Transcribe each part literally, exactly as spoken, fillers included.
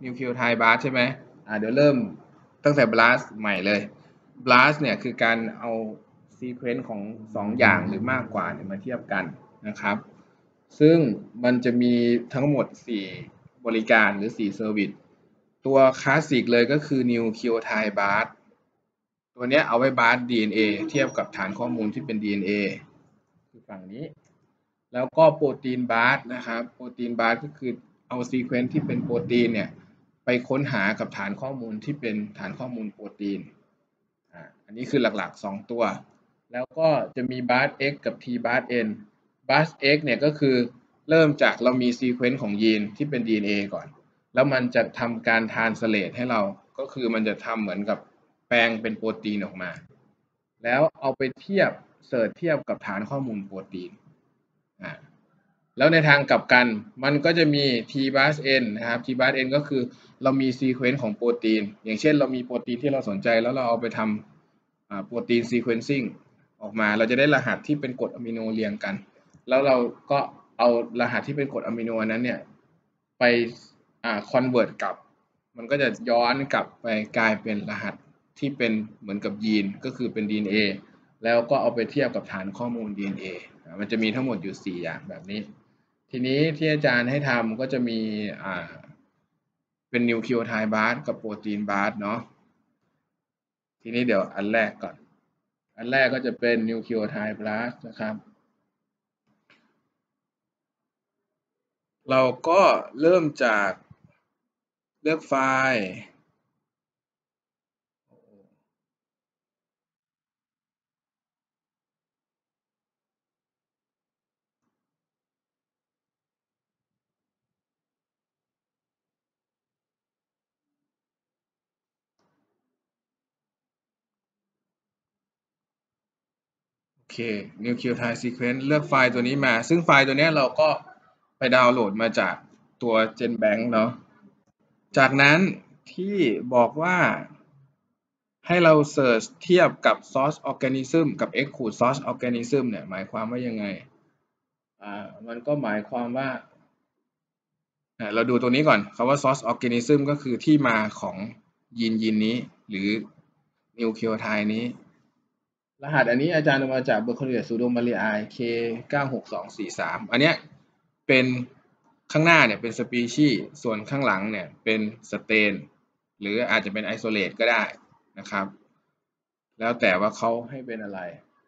นิวคลีโอไทด์บลัสใช่ไหมอ่าเดี๋ยวเริ่มตั้งแต่บลัสใหม่เลยบลัสเนี่ยคือการเอาซีเควนซ์ของสองอย่างหรือมากกว่าเนี่ยมาเทียบกันนะครับซึ่งมันจะมีทั้งหมดสี่บริการหรือสี่เซอร์วิสตัวคลาสสิกเลยก็คือนิวคลีโอไทด์บลัสตัวเนี้ยเอาไว้บลัส ดี เอ็น เอ เทียบกับฐานข้อมูลที่เป็น ดี เอ็น เอ คือฝั่งนี้แล้วก็โปรตีนบาร์นะครับโปรตีนบาร์ก็คือเอาซีเควนซ์ที่เป็นโปรตีนเนี่ยไปค้นหากับฐานข้อมูลที่เป็นฐานข้อมูลโปรตีนอ่าอันนี้คือหลักๆสองตัวแล้วก็จะมีบาร์ X กับ T บาร์ N บาร์ X เนี่ยก็คือเริ่มจากเรามีซีเควนซ์ของยีนที่เป็น ดี เอ็น เอ ก่อนแล้วมันจะทำการทรานสเลทให้เราก็คือมันจะทำเหมือนกับแปลงเป็นโปรตีนออกมาแล้วเอาไปเทียบเสิร์ชเทียบกับฐานข้อมูลโปรตีนแล้วในทางกลับกันมันก็จะมี T บาร์ N นะครับ T บาร์ N ก็คือเรามีซีเควนซ์ของโปรตีนอย่างเช่นเรามีโปรตีนที่เราสนใจแล้วเราเอาไปทำโปรตีนซีเควนซิ่งออกมาเราจะได้รหัสที่เป็นกรดอะมิโนเรียงกันแล้วเราก็เอารหัสที่เป็นกรดอะมิโนนั้นเนี่ยไปอ่าคอนเวิร์ตกลับมันก็จะย้อนกลับไปกลายเป็นรหัสที่เป็นเหมือนกับยีนก็คือเป็น ดี เอ็น เอ แล้วก็เอาไปเทียบกับฐานข้อมูล ดี เอ็น เอ มันจะมีทั้งหมดอยู่สี่อย่างแบบนี้ทีนี้ที่อาจารย์ให้ทำก็จะมีอ่าเป็นนิวคลีโอไทด์บาร์กับโปรตีนบาร์เนาะทีนี้เดี๋ยวอันแรกก่อนอันแรกก็จะเป็นนิวคลีโอไทด์บาร์นะครับเราก็เริ่มจากเลือกไฟล์โอเค Nucleotide Sequence เลือกไฟล์ตัวนี้มาซึ่งไฟล์ตัวนี้เราก็ไปดาวน์โหลดมาจากตัว GenBank เนาะจากนั้นที่บอกว่าให้เราเสิร์ชเทียบกับ source organism กับ exclude source organism เนี่ยหมายความว่ายังไงอ่ามันก็หมายความว่าเราดูตัวนี้ก่อนคำว่า source organism ก็คือที่มาของยีนยีนนี้หรือ nucleotide นี้รหัสอันนี้อาจารย์เอามาจาก Berkeley Pseudomalii เค เก้าหกสองสี่สาม อันเนี้ยเป็นข้างหน้าเนี่ยเป็น species ส่วนข้างหลังเนี่ยเป็น strain หรืออาจจะเป็น isolate ก็ได้นะครับแล้วแต่ว่าเขาให้เป็นอะไร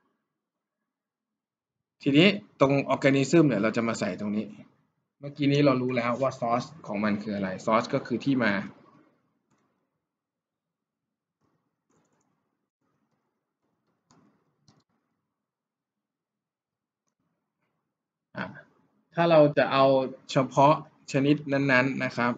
ทีนี้ตรง organism เนี่ยเราจะมาใส่ตรงนี้เมื่อกี้นี้เรารู้แล้วว่า source ของมันคืออะไร source ก็คือที่มาถ้าเราจะเอาเฉพาะชนิดนั้นๆนะครับ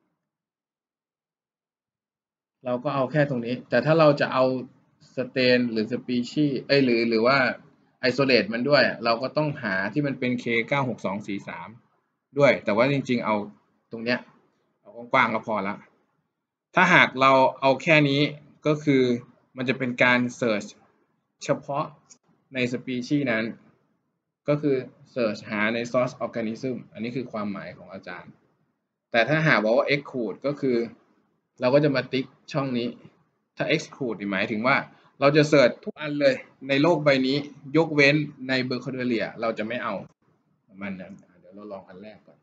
เราก็เอาแค่ตรงนี้แต่ถ้าเราจะเอาสเตนหรือสปีชีส์เอ้ยหรือหรือว่าไอโซเลตมันด้วยเราก็ต้องหาที่มันเป็น เค เก้าหกสองสี่สาม ด้วยแต่ว่าจริงๆเอาตรงเนี้ยเอากว้างๆก็พอละถ้าหากเราเอาแค่นี้ก็คือมันจะเป็นการเสิร์ชเฉพาะในสปีชีส์นั้นก็คือเสิร์ชหาใน source organism อันนี้คือความหมายของอาจารย์แต่ถ้าหากว่า exclude ก็คือเราก็จะมาติ๊กช่องนี้ถ้า exclude หมายถึงว่าเราจะเสิร์ชทุกอันเลยในโลกใบนี้ยกเว้นใน Berkeley เราจะไม่เอาประมาณนั้นเดี๋ยวเราลองอันแรกก่อน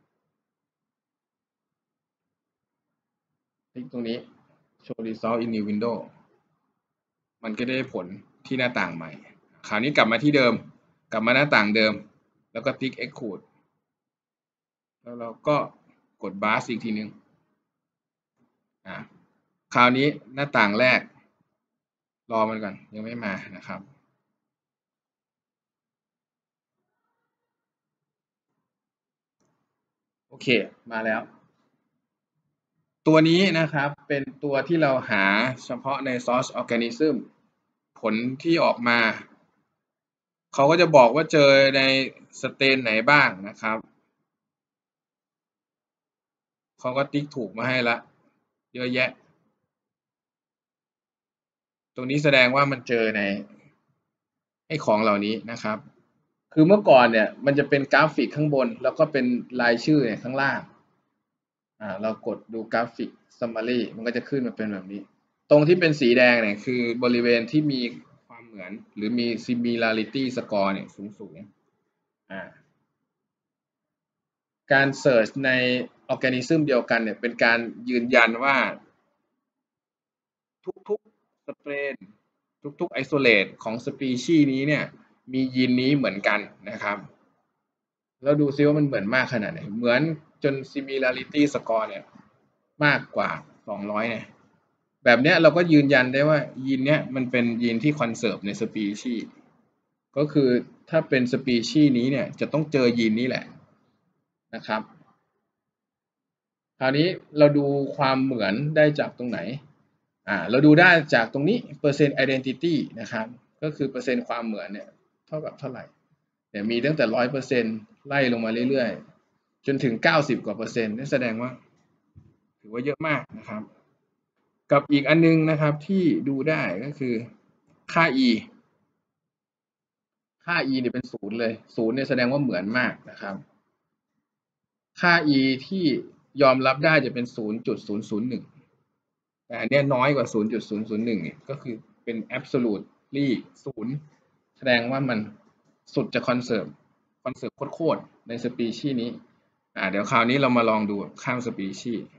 ติ๊กตรงนี้ show result in new window มันก็ได้ผลที่หน้าต่างใหม่คราวนี้กลับมาที่เดิมกลับมาหน้าต่างเดิมแล้วก็ติ๊ก exclude แล้วเราก็กด bars อีกทีนึงอ่าคราวนี้หน้าต่างแรกรอมันก่อนยังไม่มานะครับโอเคมาแล้วตัวนี้นะครับเป็นตัวที่เราหาเฉพาะใน source organism ผลที่ออกมาเขาก็จะบอกว่าเจอในสเตนไหนบ้างนะครับเขาก็ติ๊กถูกมาให้ละเยอะแยะตรงนี้แสดงว่ามันเจอในไอ้ของเหล่านี้นะครับคือเมื่อก่อนเนี่ยมันจะเป็นกราฟิกข้างบนแล้วก็เป็นรายชื่อเนี่ยข้างล่างอ่าเรากดดูกราฟิก summary มันก็จะขึ้นมาเป็นแบบนี้ตรงที่เป็นสีแดงเนี่ยคือบริเวณที่มีความเหมือนหรือมี similarity score เนี่ยสูงๆอ่าการ search ใน organism เดียวกันเนี่ยเป็นการยืนยันว่าทุกๆ strain ทุกๆ isolate ของ species นี้เนี่ยมียีนนี้เหมือนกันนะครับแล้วดูซิว่ามันเหมือนมากขนาดไหนเหมือนจน similarity score เนี่ยมากกว่าสองร้อยเนี่ยแบบเนี้ยเราก็ยืนยันได้ว่ายีนเนี้ยมันเป็นยีนที่ conserve ใน species ก็คือถ้าเป็น species นี้เนี่ยจะต้องเจอยีนนี้แหละนะครับคราวนี้เราดูความเหมือนได้จากตรงไหนอ่าเราดูได้จากตรงนี้เปอร์เซ็นต์ identity นะครับก็คือเปอร์เซ็นต์ความเหมือนเนี่ยเท่ากับเท่าไหร่เนี่ยมีตั้งแต่ร้อยเปอร์เซ็นต์ไล่ลงมาเรื่อยๆจนถึงเก้าสิบกว่าเปอร์เซ็นต์นั่นแสดงว่าถือว่าเยอะมากนะครับกับอีกอันนึงนะครับที่ดูได้ก็คือค่า e ค่า e เนี่ยเป็นศูนย์เลยศูนย์เนี่ยแสดงว่าเหมือนมากนะครับค่า e ที่ยอมรับได้จะเป็น ศูนย์จุดศูนย์ศูนย์หนึ่ง แต่อันเนี้ยน้อยกว่า ศูนย์จุดศูนย์ศูนย์หนึ่ง เนี่ยก็คือเป็น absolutely ศูนย์แสดงว่ามันสุดจะ conserve conserve โคตรๆในสปีชีส์นี้อ่าเดี๋ยวคราวนี้เรามาลองดูข้ามสปีชีส์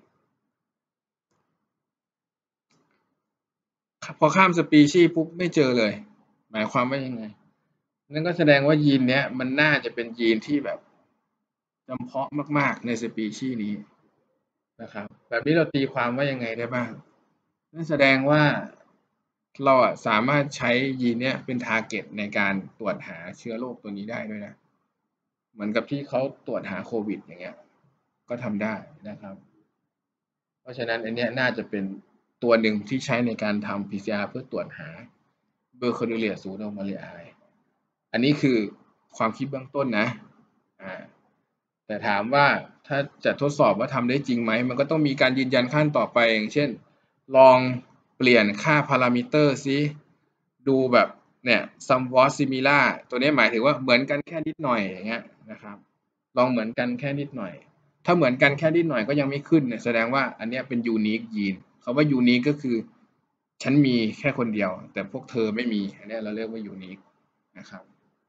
พอข้ามสปีชีส์ปุ๊บไม่เจอเลยหมายความว่ายังไงนั่นก็แสดงว่ายีนเนี้ยมันน่าจะเป็นยีนที่แบบจำเพาะมากๆในสปีชีส์นี้นะครับแบบนี้เราตีความว่ายังไงได้บ้างนั่นแสดงว่าเราอะสามารถใช้ยีนเนี้ยเป็น target ในการตรวจหาเชื้อโรคตัวนี้ได้ด้วยนะเหมือนกับที่เขาตรวจหาโควิดอย่างเงี้ยก็ทำได้นะครับเพราะฉะนั้นอันเนี้ยน่าจะเป็นตัวหนึ่งที่ใช้ในการทำ พี ซี อาร์ เพื่อตรวจหา Burkholderia pseudomallei อันนี้คือความคิดเบื้องต้นนะอ่าแต่ถามว่าถ้าจะทดสอบว่าทำได้จริงไหมมันก็ต้องมีการยืนยันขั้นต่อไปอย่างเช่นลองเปลี่ยนค่าพารามิเตอร์ซิดูแบบเนี่ย somewhat similar ตัวนี้หมายถึงว่าเหมือนกันแค่นิดหน่อยอย่างเงี้ยนะครับลองเหมือนกันแค่นิดหน่อยถ้าเหมือนกันแค่นิดหน่อยก็ยังไม่ขึ้นเนี่ยแสดงว่าอันนี้เป็น unique gene คำว่า unique ก็คือฉันมีแค่คนเดียวแต่พวกเธอไม่มีอันนี้เราเรียกว่า unique นะครับ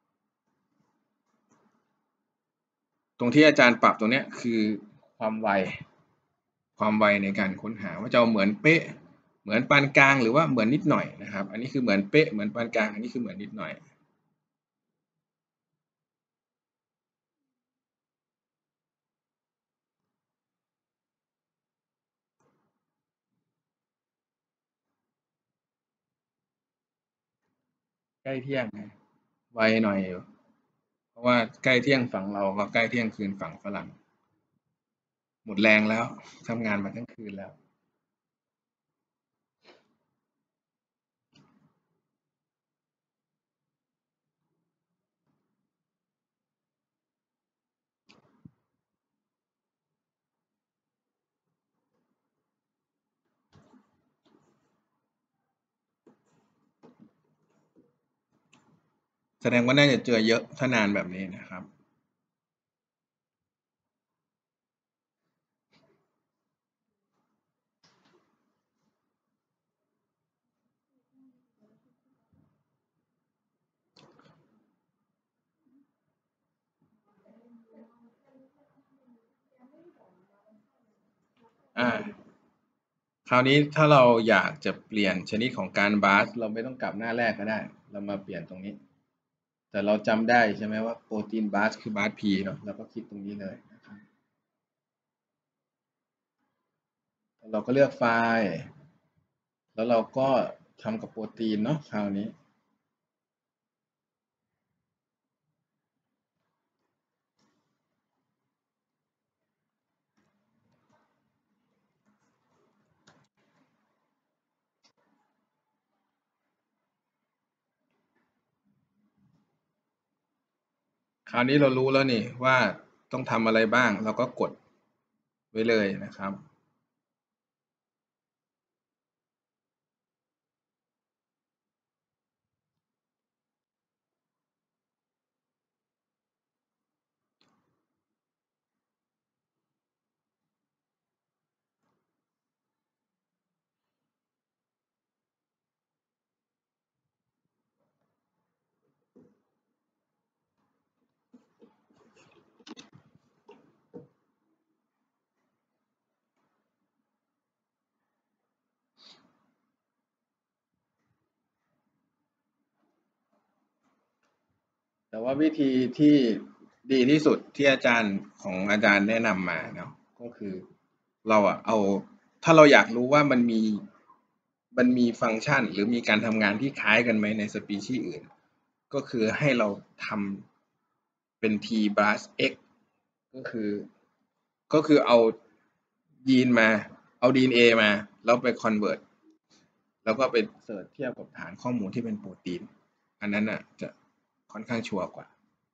ตรงที่อาจารย์ปรับตรงเนี้ยคือความไวความไวในการค้นหาว่าจะเอาเหมือนเป๊ะเหมือนปานกลางหรือว่าเหมือนนิดหน่อยนะครับอันนี้คือเหมือนเป๊ะเหมือนปานกลางอันนี้คือเหมือนนิดหน่อยใกล้เที่ยงไวหน่อยอยู่เพราะว่าใกล้เที่ยงฝั่งเราก็ใกล้เที่ยงคืนฝั่งฝรั่งหมดแรงแล้วทำงานมาทั้งคืนแล้วแสดงว่าน่าจะเจอเยอะถ้านานแบบนี้นะครับอ่าคราวนี้ถ้าเราอยากจะเปลี่ยนชนิดของการบาสเราไม่ต้องกลับหน้าแรกก็ได้เรามาเปลี่ยนตรงนี้ แต่เราจำได้ใช่ไหมว่าโปรตีนบาสคือบาสพีเนาะเราก็คลิกตรงนี้เลยนะครับเราก็เลือกไฟล์แล้วเราก็ทำกับโปรตีนเนาะคราวนี้คราวนี้เรารู้แล้วนี่ว่าต้องทำอะไรบ้างเราก็กดไว้เลยนะครับแต่ว่าวิธีที่ดีที่สุดที่อาจารย์ของอาจารย์แนะนำมาเนาะก็คือเราอะเอาถ้าเราอยากรู้ว่ามันมีมันมีฟังก์ชันหรือมีการทำงานที่คล้ายกันไหมในสปีชีส์อื่นก็คือให้เราทำเป็น t plus x ก็คือก็คือเอายีนมาเอา ดี เอ็น เอ มาแล้วไป convert แล้วก็ไปเสิร์ชเทียบกับฐานข้อมูลที่เป็นโปรตีนอันนั้นน่ะจะค่อนข้างชัวร์กว่า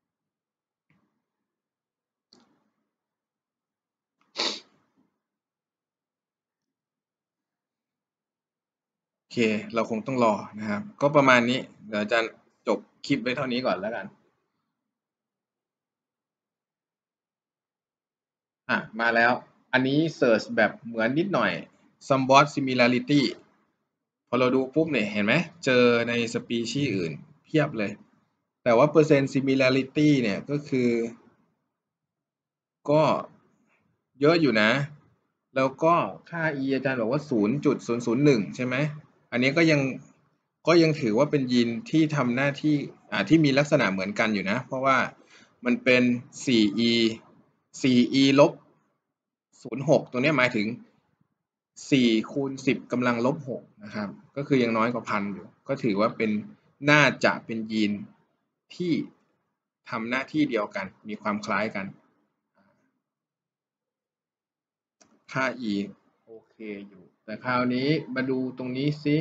โอเคเราคงต้องรอนะครับก็ประมาณนี้เดี๋ยวอาจารย์จบคลิปไว้เท่านี้ก่อนแล้วกันอ่ะมาแล้วอันนี้เสิร์ชแบบเหมือนนิดหน่อย somewhat similarity พอเราดูปุ๊บเนี่ยเห็นไหมเจอในสปีชีส์อื่นเพียบเลยแต่ว่าเปอร์เซ็นต์ similarity เนี่ยก็คือก็เยอะอยู่นะแล้วก็ค่า e อาจารย์บอกว่า ศูนย์จุดศูนย์ศูนย์หนึ่ง ใช่ไหมอันนี้ก็ยังก็ยังถือว่าเป็นยีนที่ทำหน้าที่อ่าที่มีลักษณะเหมือนกันอยู่นะเพราะว่ามันเป็น โฟร์ อี โฟร์ อี ลบ ศูนย์จุดหก ตรงนี้หมายถึงสี่คูณสิบกำลังลบหกนะครับก็คือยังน้อยกว่าพันอยู่ก็ถือว่าเป็นน่าจะเป็นยีนที่ทำหน้าที่เดียวกันมีความคล้ายกันค่า e โอเคอยู่แต่คราวนี้มาดูตรงนี้สิ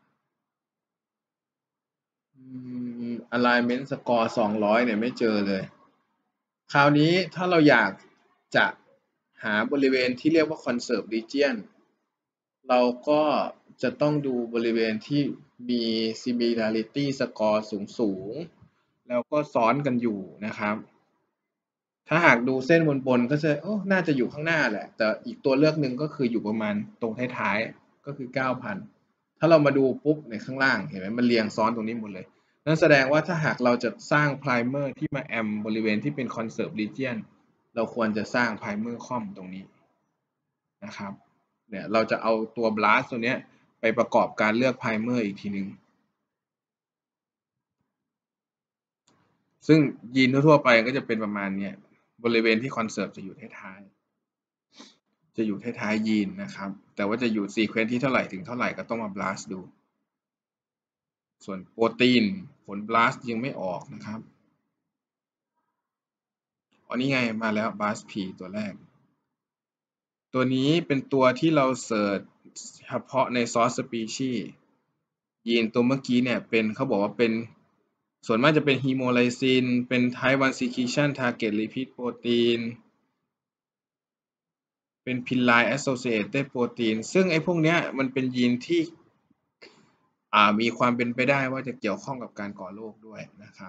alignment score สองร้อยเนี่ยไม่เจอเลยคราวนี้ถ้าเราอยากจะหาบริเวณที่เรียกว่า conserve region เราก็จะต้องดูบริเวณที่มี similarity score สูงสูงแล้วก็ซ้อนกันอยู่นะครับถ้าหากดูเส้นบนๆก็จะโอ้น่าจะอยู่ข้างหน้าแหละแต่อีกตัวเลือกหนึ่งก็คืออยู่ประมาณตรงท้ายๆก็คือ เก้าพัน ถ้าเรามาดูปุ๊บในข้างล่างเห็นไหมมันเรียงซ้อนตรงนี้หมดเลยนั่นแสดงว่าถ้าหากเราจะสร้าง primer ที่มาแอมบริเวณที่เป็น conserve region เราควรจะสร้าง primer ค่อมตรงนี้นะครับเนี่ยเราจะเอาตัว blast ตัวเนี้ยไปประกอบการเลือก primer อีกทีนึงซึ่งยีนทั่วๆไปก็จะเป็นประมาณเนี้ยบริเวณที่ conserve จะอยู่ท้ายๆจะอยู่ท้ายๆยีนนะครับแต่ว่าจะอยู่ sequence ที่เท่าไหร่ถึงเท่าไหร่ก็ต้องมา blast ดูส่วนโปรตีนผล blast ยังไม่ออกนะครับอ๋อนี่ไงมาแล้ว blast p ตัวแรกตัวนี้เป็นตัวที่เราเสิร์ชเฉพาะใน source species ยีนตัวเมื่อกี้เนี่ยเป็นเขาบอกว่าเป็นส่วนมากจะเป็น hemolysin เป็น type วัน secretion target repeat protein เป็น pillai associated protein ซึ่งไอ้พวกเนี้ยมันเป็นยีนที่อ่ามีความเป็นไปได้ว่าจะเกี่ยวข้องกับการก่อโรคด้วยนะครับ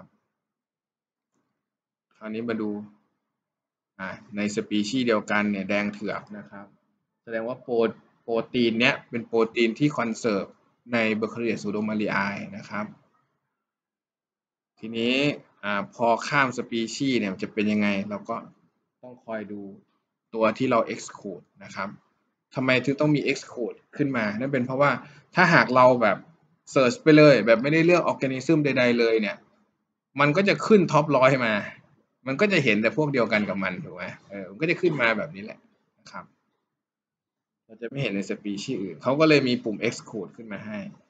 คราวนี้มาดูอ่าในสปีชีส์เดียวกันเนี่ยแดงเถือกนะครับแสดงว่าโปรโปรตีนเนี้ยเป็นโปรตีนที่คอนเซิร์ฟในเบอร์เคเรียซูโดมารีไอนะครับทีนี้อ่าพอข้ามสปีชีส์เนี่ยจะเป็นยังไงเราก็ต้องคอยดูตัวที่เรา exclude นะครับทำไมถึงต้องมี exclude ขึ้นมานั่นเป็นเพราะว่าถ้าหากเราแบบ search ไปเลยแบบไม่ได้เลือก organism ใดๆเลยเนี่ยมันก็จะขึ้นท็อปร้อยมามันก็จะเห็นแต่พวกเดียวกันกับมันถูกไหมเออมันก็จะขึ้นมาแบบนี้แหละนะครับเราจะไม่เห็นในสปีชีส์อื่นเขาก็เลยมีปุ่ม exclude ขึ้นมาให้